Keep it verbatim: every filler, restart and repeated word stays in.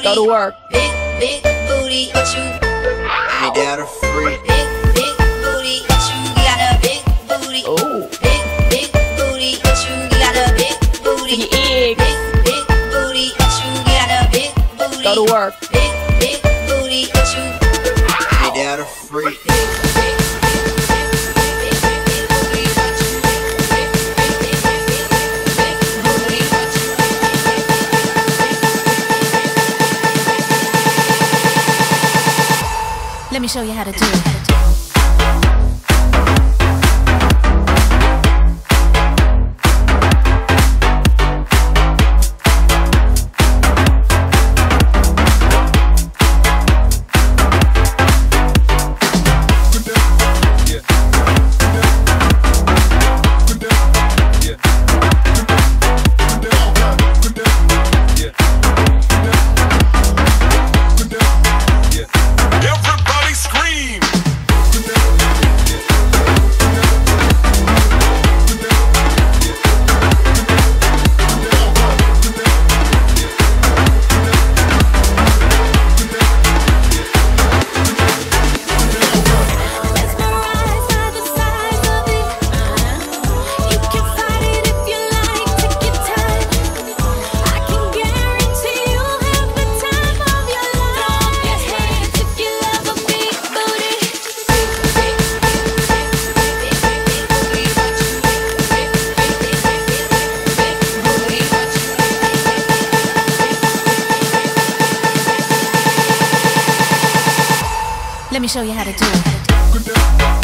booty. Go to work. Big, big booty, what you? Me down a freak. Big, big booty, what you? You got a big booty. Ooh. Big, big booty, what you? You got a big booty. Your egg. Big, big booty, what you? You got a big booty. Go to work. Big, big booty, what you? Me down a freak. Let me show you how to do it. Let me show you how to do it.